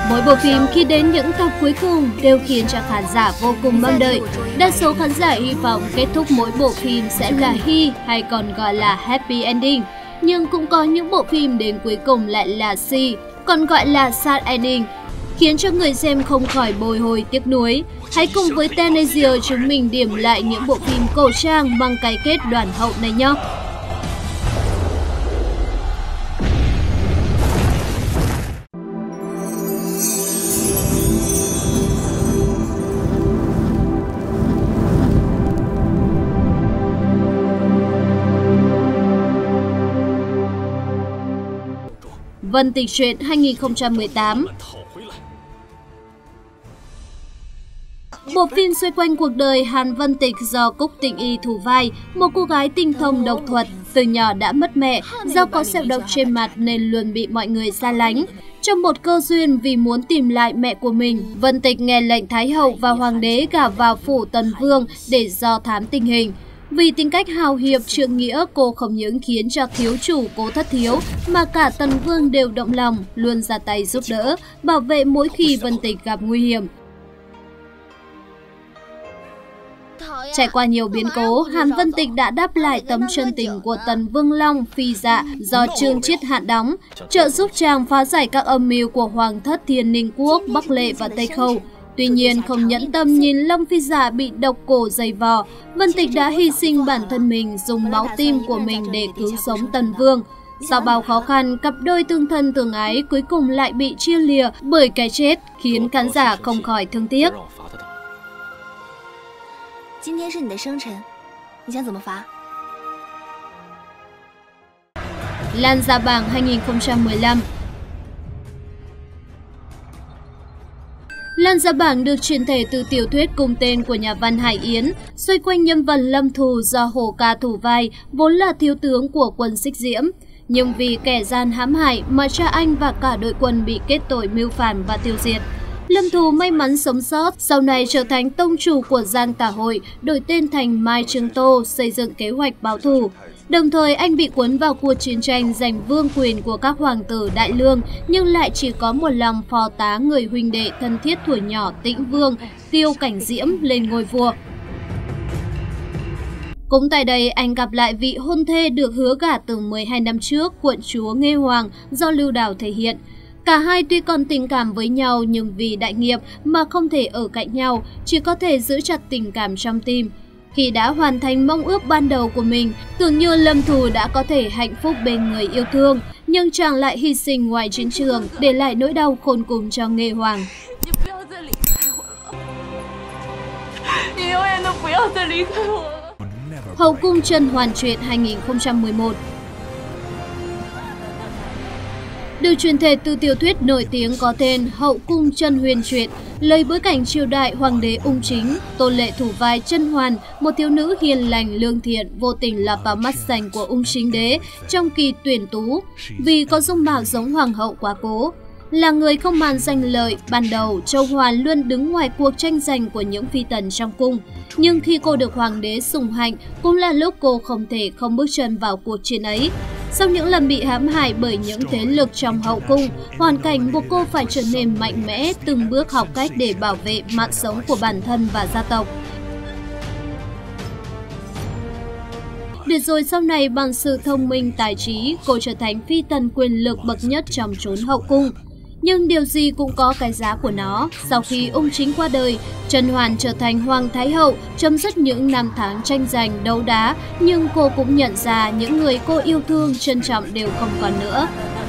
Mỗi bộ phim khi đến những tập cuối cùng đều khiến cho khán giả vô cùng mong đợi. Đa số khán giả hy vọng kết thúc mỗi bộ phim sẽ là hi hay còn gọi là happy ending. Nhưng cũng có những bộ phim đến cuối cùng lại là si, còn gọi là sad ending, khiến cho người xem không khỏi bồi hồi tiếc nuối. Hãy cùng với Tenacious chúng mình điểm lại những bộ phim cổ trang mang cái kết đoàn hậu này nhé. Vân Tịch Truyện 2018. Bộ phim xoay quanh cuộc đời Hàn Vân Tịch do Cúc Tịnh Y thủ vai, một cô gái tinh thông độc thuật, từ nhỏ đã mất mẹ, do có sẹo độc trên mặt nên luôn bị mọi người xa lánh. Trong một cơ duyên vì muốn tìm lại mẹ của mình, Vân Tịch nghe lệnh Thái hậu và Hoàng đế gả vào phủ Tần Vương để do thám tình hình. Vì tính cách hào hiệp trượng nghĩa, cô không những khiến cho thiếu chủ Cố Thất Thiếu mà cả Tần Vương đều động lòng, luôn ra tay giúp đỡ, bảo vệ mỗi khi Vân Tịch gặp nguy hiểm. Trải qua nhiều biến cố, Hàn Vân Tịch đã đáp lại tấm chân tình của Tần Vương Long Phi Dạ do Trương Chiết Hạn đóng, trợ giúp chàng phá giải các âm mưu của Hoàng thất Thiên Ninh Quốc, Bắc Lệ và Tây Khâu. Tuy nhiên, không nhẫn tâm nhìn Long Phi Dạ bị độc cổ dày vò, Vân Tịch đã hy sinh bản thân mình, dùng máu tim của mình để cứu sống Tần Vương. Sau bao khó khăn, cặp đôi tương thân tương ái cuối cùng lại bị chia lìa bởi cái chết, khiến khán giả không khỏi thương tiếc. Lan Gia Bảng 2015. Lan Gia Bảng được chuyển thể từ tiểu thuyết cùng tên của nhà văn Hải Yến, xoay quanh nhân vật Lâm Thù do Hồ Ca thủ vai, vốn là thiếu tướng của quân Xích Diễm. Nhưng vì kẻ gian hãm hại mà cha anh và cả đội quân bị kết tội mưu phản và tiêu diệt. Lâm Thù may mắn sống sót, sau này trở thành tông chủ của Giang Tả Hội, đổi tên thành Mai Trường Tô, xây dựng kế hoạch báo thù. Đồng thời anh bị cuốn vào cuộc chiến tranh giành vương quyền của các hoàng tử Đại Lương, nhưng lại chỉ có một lòng phò tá người huynh đệ thân thiết thuở nhỏ Tĩnh Vương, Tiêu Cảnh Diễm lên ngôi vua. Cũng tại đây anh gặp lại vị hôn thê được hứa gả từ 12 năm trước, quận chúa Nghê Hoàng do Lưu Đào thể hiện. Cả hai tuy còn tình cảm với nhau nhưng vì đại nghiệp mà không thể ở cạnh nhau, chỉ có thể giữ chặt tình cảm trong tim. Khi đã hoàn thành mong ước ban đầu của mình, tưởng như Lâm Thù đã có thể hạnh phúc bên người yêu thương, nhưng chàng lại hy sinh ngoài chiến trường, để lại nỗi đau khôn cùng cho Nghê Hoàng. Hậu cung甄嬛Truyện 2011. Được truyền thể từ tiểu thuyết nổi tiếng có tên Hậu cung甄Huyền Truyện, lấy bối cảnh triều đại Hoàng đế Ung Chính, Tôn Lệ thủ vai甄嬛, một thiếu nữ hiền lành lương thiện, vô tình lọt vào mắt xanh của Ung Chính đế trong kỳ tuyển tú, vì có dung mạo giống hoàng hậu quá cố. Là người không màng danh lợi, ban đầu Châu Hoàn luôn đứng ngoài cuộc tranh giành của những phi tần trong cung. Nhưng khi cô được hoàng đế sủng hạnh, cũng là lúc cô không thể không bước chân vào cuộc chiến ấy. Sau những lần bị hãm hại bởi những thế lực trong hậu cung, hoàn cảnh buộc cô phải trở nên mạnh mẽ, từng bước học cách để bảo vệ mạng sống của bản thân và gia tộc. Để rồi sau này bằng sự thông minh tài trí, cô trở thành phi tần quyền lực bậc nhất trong chốn hậu cung. Nhưng điều gì cũng có cái giá của nó. Sau khi Ung Chính qua đời,甄嬛trở thành Hoàng Thái Hậu, chấm dứt những năm tháng tranh giành đấu đá, nhưng cô cũng nhận ra những người cô yêu thương, trân trọng đều không còn nữa.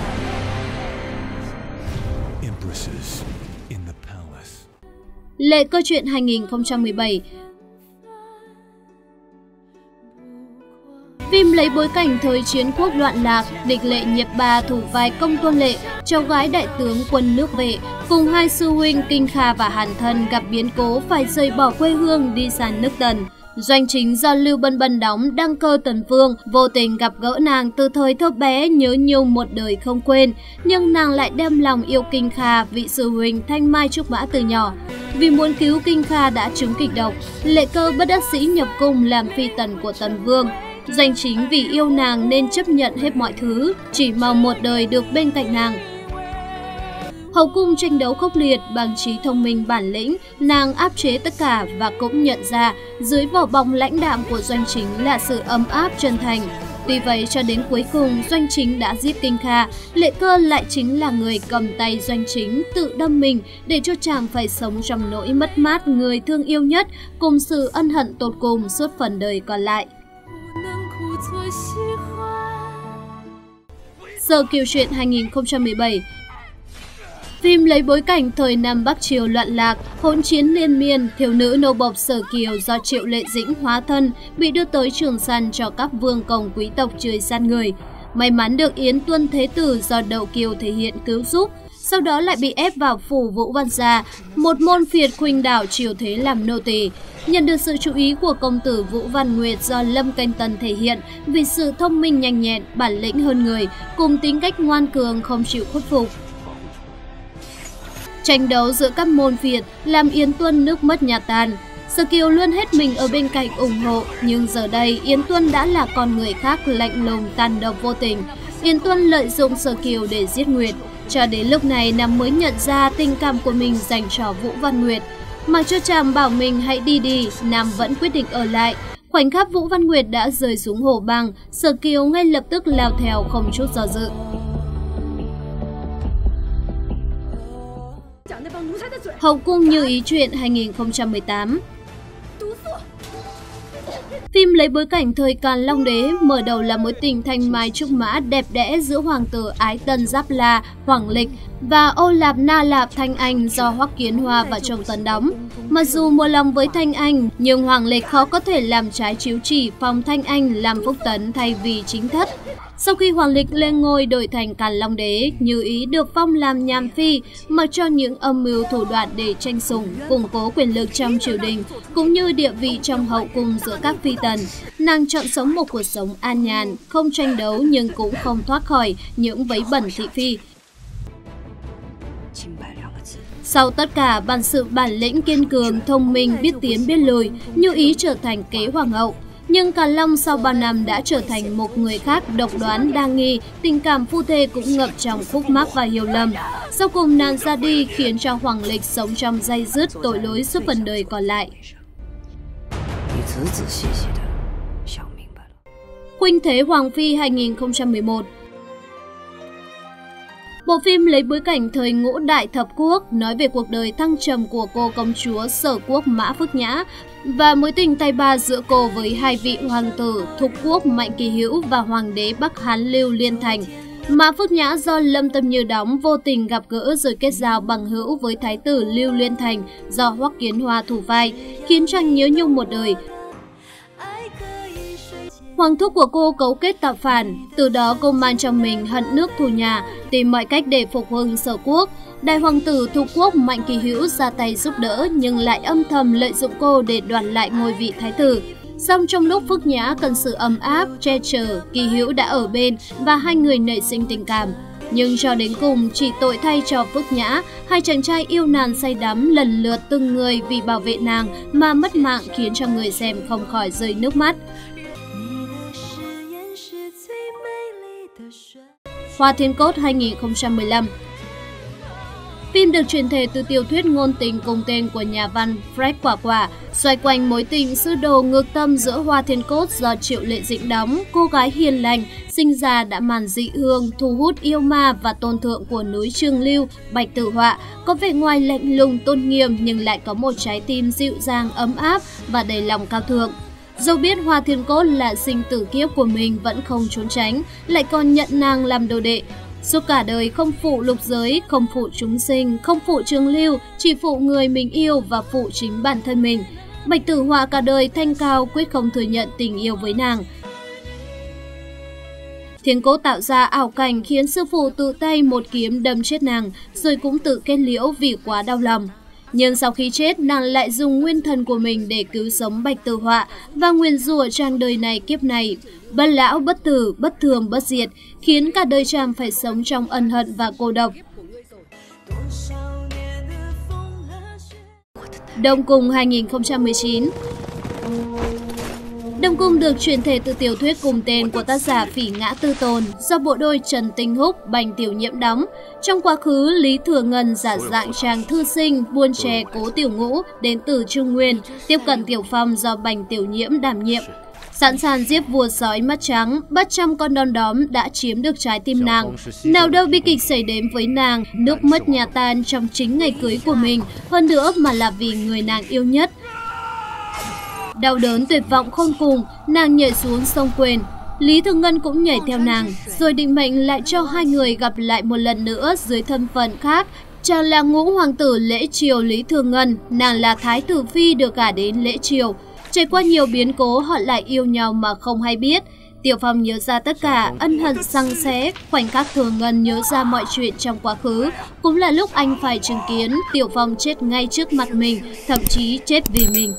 Lệ Cơ Truyện 2017. Phim lấy bối cảnh thời chiến quốc loạn lạc, địch Lệ Nhiệt Ba thủ vai Công Tôn Lệ, cháu gái đại tướng quân nước Vệ, cùng hai sư huynh Kinh Kha và Hàn Thân gặp biến cố phải rời bỏ quê hương đi sang nước Tần. Doanh chính do Lưu Bân Bân đóng đăng cơ Tần Vương, vô tình gặp gỡ nàng từ thời thơ bé, nhớ nhung một đời không quên, nhưng nàng lại đem lòng yêu Kinh Kha, vị sư huynh thanh mai trúc mã từ nhỏ. Vì muốn cứu Kinh Kha đã trúng kịch độc, Lệ Cơ bất đắc dĩ nhập cung làm phi tần của Tần Vương. Doanh chính vì yêu nàng nên chấp nhận hết mọi thứ, chỉ mong một đời được bên cạnh nàng. Hậu cung tranh đấu khốc liệt, bằng trí thông minh bản lĩnh, nàng áp chế tất cả và cũng nhận ra dưới vỏ bọc lãnh đạm của Doanh Chính là sự ấm áp chân thành. Tuy vậy cho đến cuối cùng Doanh Chính đã giết Kinh Kha, Lệ Cơ lại chính là người cầm tay Doanh Chính tự đâm mình để cho chàng phải sống trong nỗi mất mát người thương yêu nhất cùng sự ân hận tột cùng suốt phần đời còn lại. Sở Kiều Truyện 2017. Phim lấy bối cảnh thời Nam Bắc Triều loạn lạc, hỗn chiến liên miên, thiếu nữ nô bộc Sở Kiều do Triệu Lệ Dĩnh hóa thân bị đưa tới Trường Săn cho các vương công quý tộc chơi săn người. May mắn được Yến Tuân Thế Tử do Đậu Kiều thể hiện cứu giúp, sau đó lại bị ép vào phủ Vũ Văn Gia, một môn phiệt khuynh đảo triều thế làm nô tỳ. Nhận được sự chú ý của công tử Vũ Văn Nguyệt do Lâm Canh Tân thể hiện vì sự thông minh nhanh nhẹn, bản lĩnh hơn người, cùng tính cách ngoan cường không chịu khuất phục. Tranh đấu giữa các môn phiệt làm Yến Tuân nước mất nhà tan. Sở Kiều luôn hết mình ở bên cạnh ủng hộ, nhưng giờ đây Yến Tuân đã là con người khác lạnh lùng, tàn độc vô tình. Yến Tuân lợi dụng Sở Kiều để giết Nguyệt. Cho đến lúc này nàng mới nhận ra tình cảm của mình dành cho Vũ Văn Nguyệt. Mặc cho chàng bảo mình hãy đi, Nam vẫn quyết định ở lại. Khoảnh khắc Vũ Văn Nguyệt đã rơi xuống hồ băng, Sở Kiều ngay lập tức lao theo không chút do dự. Hậu cung như ý truyện 2018. Phim lấy bối cảnh thời Càn Long Đế, mở đầu là mối tình thanh mai trúc mã đẹp đẽ giữa hoàng tử Ái Tân Giáp La, Hoàng Lịch và Ô Lạp Na Lạp Thanh Anh do Hoắc Kiến Hoa và Trông Tấn đóng. Mặc dù mua lòng với Thanh Anh, nhưng Hoàng Lịch khó có thể làm trái chiếu chỉ phong Thanh Anh làm Phúc Tấn thay vì chính thất. Sau khi Hoàng Lịch lên ngôi đổi thành Càn Long Đế, Như Ý được phong làm nham phi, mặc cho những âm mưu thủ đoạn để tranh sủng, củng cố quyền lực trong triều đình, cũng như địa vị trong hậu cung giữa các phi tần. Nàng chọn sống một cuộc sống an nhàn, không tranh đấu nhưng cũng không thoát khỏi những vấy bẩn thị phi. Sau tất cả bằng sự bản lĩnh kiên cường, thông minh, biết tiến biết lùi, Như Ý trở thành kế hoàng hậu. Nhưng Càn Long sau 3 năm đã trở thành một người khác độc đoán đa nghi, tình cảm phu thê cũng ngập trong khúc mắc và hiểu lầm. Sau cùng nàng ra đi khiến cho Hoàng Lịch sống trong day dứt tội lỗi suốt phần đời còn lại. Khuynh Thế Hoàng Phi 2011. Bộ phim lấy bối cảnh thời Ngũ Đại Thập Quốc, nói về cuộc đời thăng trầm của cô công chúa Sở Quốc Mã Phước Nhã và mối tình tay ba giữa cô với hai vị hoàng tử Thục Quốc Mạnh Kỳ Hữu và Hoàng đế Bắc Hán Lưu Liên Thành. Mã Phước Nhã do Lâm Tâm Như đóng vô tình gặp gỡ rồi kết giao bằng hữu với Thái tử Lưu Liên Thành do Hoắc Kiến Hoa thủ vai, khiến chàng nhớ nhung một đời. Hoàng thúc của cô cấu kết tạo phản, từ đó cô mang trong mình hận nước thù nhà, tìm mọi cách để phục hưng Sở Quốc. Đại hoàng tử Thục Quốc Mạnh Kỳ Hữu ra tay giúp đỡ nhưng lại âm thầm lợi dụng cô để đoạt lại ngôi vị thái tử. Song trong lúc Phước Nhã cần sự ấm áp, che chở, Kỳ Hữu đã ở bên và hai người nảy sinh tình cảm. Nhưng cho đến cùng chỉ tội thay cho Phước Nhã, hai chàng trai yêu nàng say đắm lần lượt từng người vì bảo vệ nàng mà mất mạng khiến cho người xem không khỏi rơi nước mắt. Hoa Thiên Cốt 2015. Phim được chuyển thể từ tiểu thuyết ngôn tình cùng tên của nhà văn Fred Quả Quả, xoay quanh mối tình sư đồ ngược tâm giữa Hoa Thiên Cốt do Triệu Lệ Dĩnh đóng, cô gái hiền lành, sinh ra đã màn dị hương, thu hút yêu ma và tôn thượng của núi Trường Lưu, Bạch Tử Họa, có vẻ ngoài lạnh lùng tôn nghiêm nhưng lại có một trái tim dịu dàng, ấm áp và đầy lòng cao thượng. Dẫu biết Hoa Thiên Cốt là sinh tử kiếp của mình vẫn không trốn tránh, lại còn nhận nàng làm đồ đệ. Suốt cả đời không phụ lục giới, không phụ chúng sinh, không phụ Trường Lưu, chỉ phụ người mình yêu và phụ chính bản thân mình. Bạch Tử Họa cả đời thanh cao quyết không thừa nhận tình yêu với nàng. Thiên Cốt tạo ra ảo cảnh khiến sư phụ tự tay một kiếm đâm chết nàng, rồi cũng tự kết liễu vì quá đau lòng. Nhưng sau khi chết, nàng lại dùng nguyên thần của mình để cứu sống Bạch Tử Họa và nguyền rủa trang đời này kiếp này. Bất lão, bất tử, bất thường, bất diệt, khiến cả đời chàng phải sống trong ân hận và cô độc. Đông Cung 2019. Đông Cung được chuyển thể từ tiểu thuyết cùng tên của tác giả Phỉ Ngã Tư Tồn do bộ đôi Trần Tinh Húc, Bành Tiểu Nhiễm đóng. Trong quá khứ, Lý Thừa Ngân giả dạng chàng thư sinh, buôn chè Cố Tiểu Ngũ đến từ Trung Nguyên, tiếp cận Tiểu Phong do Bành Tiểu Nhiễm đảm nhiệm. Sẵn sàng giết vua sói mắt trắng, bắt trăm con đom đóm đã chiếm được trái tim nàng. Nào đâu bi kịch xảy đến với nàng, nước mất nhà tan trong chính ngày cưới của mình, hơn nữa mà là vì người nàng yêu nhất. Đau đớn tuyệt vọng khôn cùng, nàng nhảy xuống sông quên. Lý Thừa Ngân cũng nhảy theo nàng, rồi định mệnh lại cho hai người gặp lại một lần nữa dưới thân phận khác. Chàng là ngũ hoàng tử Lễ Triều Lý Thừa Ngân, nàng là thái tử phi được gả đến Lễ Triều. Trải qua nhiều biến cố họ lại yêu nhau mà không hay biết. Tiểu Phong nhớ ra tất cả, ân hận giằng xé, khoảnh khắc Thừa Ngân nhớ ra mọi chuyện trong quá khứ. Cũng là lúc anh phải chứng kiến Tiểu Phong chết ngay trước mặt mình, thậm chí chết vì mình.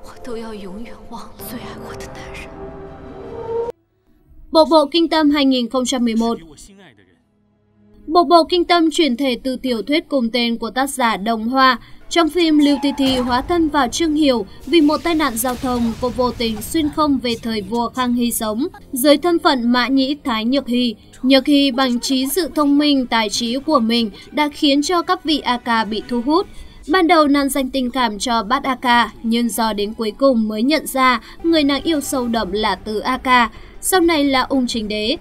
Bộ bộ Kinh Tâm 2011. Bộ bộ Kinh Tâm chuyển thể từ tiểu thuyết cùng tên của tác giả Đồng Hoa. Trong phim, Lưu Ti Thi hóa thân vào Trương Hiểu vì một tai nạn giao thông, cô vô tình xuyên không về thời vua Khang Hy sống, dưới thân phận Mã Nhĩ Thái Nhược Hy. Nhược Hy bằng trí sự thông minh, tài trí của mình đã khiến cho các vị A Ca bị thu hút. Ban đầu nàng dành tình cảm cho Bát A Ca, nhưng do đến cuối cùng mới nhận ra người nàng yêu sâu đậm là Tứ A Ca, sau này là Ung Chính Đế.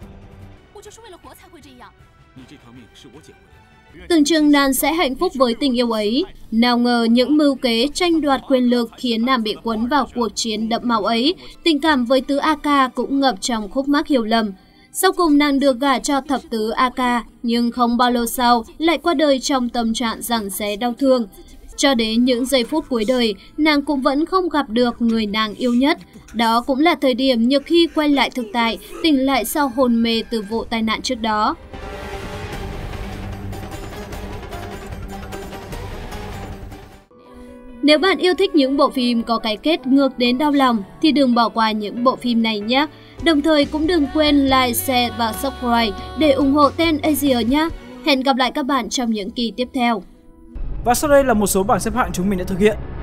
Tưởng chừng nàng sẽ hạnh phúc với tình yêu ấy, nào ngờ những mưu kế tranh đoạt quyền lực khiến nàng bị cuốn vào cuộc chiến đẫm máu ấy. Tình cảm với Tứ A Ca cũng ngập trong khúc mắc hiểu lầm. Sau cùng nàng được gả cho thập tứ A Ca, nhưng không bao lâu sau lại qua đời trong tâm trạng giằng xé đau thương. Cho đến những giây phút cuối đời, nàng cũng vẫn không gặp được người nàng yêu nhất. Đó cũng là thời điểm Nhược Hy quay lại thực tại, tỉnh lại sau hôn mê từ vụ tai nạn trước đó. Nếu bạn yêu thích những bộ phim có cái kết ngược đến đau lòng thì đừng bỏ qua những bộ phim này nhé. Đồng thời cũng đừng quên like, share và subscribe để ủng hộ Ten Asia nhé. Hẹn gặp lại các bạn trong những kỳ tiếp theo. Và sau đây là một số bảng xếp hạng chúng mình đã thực hiện.